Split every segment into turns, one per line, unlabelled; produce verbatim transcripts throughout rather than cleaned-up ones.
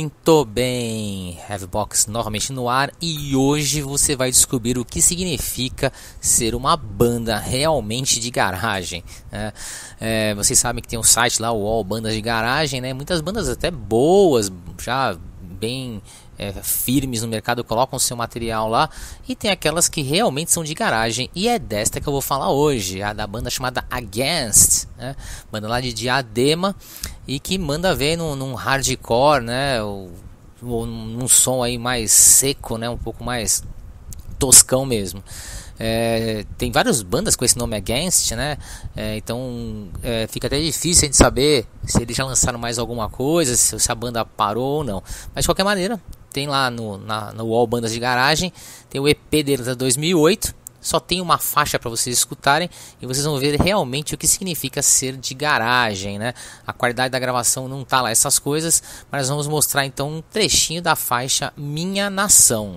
Muito bem, Heavybox novamente no ar, e hoje você vai descobrir o que significa ser uma banda realmente de garagem, né? É, vocês sabem que tem um site lá, o All Bandas de Garagem, né? Muitas bandas até boas, já bem é, firmes no mercado, colocam seu material lá, e tem aquelas que realmente são de garagem, e é desta que eu vou falar hoje, a da banda chamada Against, né? Banda lá de Diadema, e que manda ver num, num hardcore, né, ou, ou num som aí mais seco, né, um pouco mais toscão mesmo. É, tem várias bandas com esse nome Against, né? É, então é, fica até difícil de saber se eles já lançaram mais alguma coisa, se, se a banda parou ou não. Mas de qualquer maneira, tem lá no, na, no All Bandas de Garagem, tem o E P deles de dois mil e oito. Só tem uma faixa para vocês escutarem e vocês vão ver realmente o que significa ser de garagem, né? A qualidade da gravação não tá lá essas coisas, mas vamos mostrar então um trechinho da faixa Minha Nação.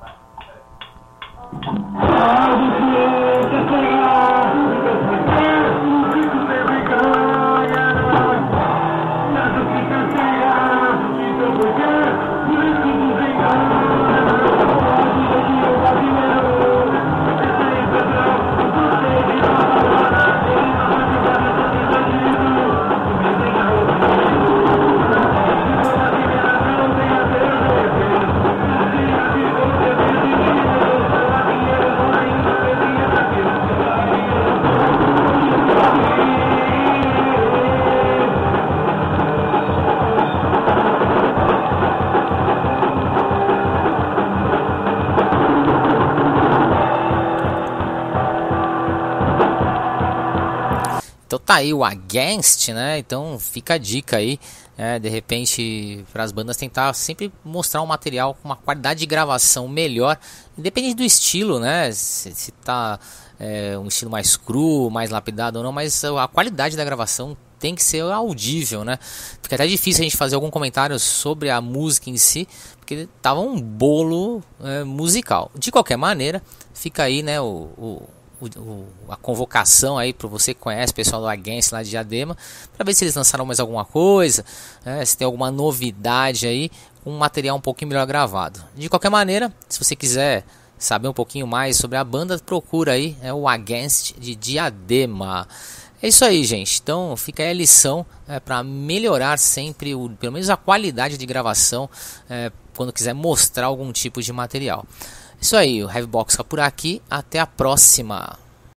Então tá aí o Against, né? Então fica a dica aí, né? De repente para as bandas tentar sempre mostrar um material com uma qualidade de gravação melhor, independente do estilo, né? Se, se tá é, um estilo mais cru, mais lapidado ou não, mas a qualidade da gravação tem que ser audível, né? Fica até difícil a gente fazer algum comentário sobre a música em si, porque tava um bolo é, musical. De qualquer maneira, fica aí, né? O, o O, o, a convocação aí para você que conhece o pessoal do Against lá de Diadema, para ver se eles lançaram mais alguma coisa, né, se tem alguma novidade aí, com um material um pouquinho melhor gravado. De qualquer maneira, se você quiser saber um pouquinho mais sobre a banda, procura aí é o Against de Diadema. É isso aí, gente. Então fica aí a lição é, para melhorar sempre, o, pelo menos a qualidade de gravação, é, quando quiser mostrar algum tipo de material. Isso aí, o Heavybox fica por aqui, até a próxima.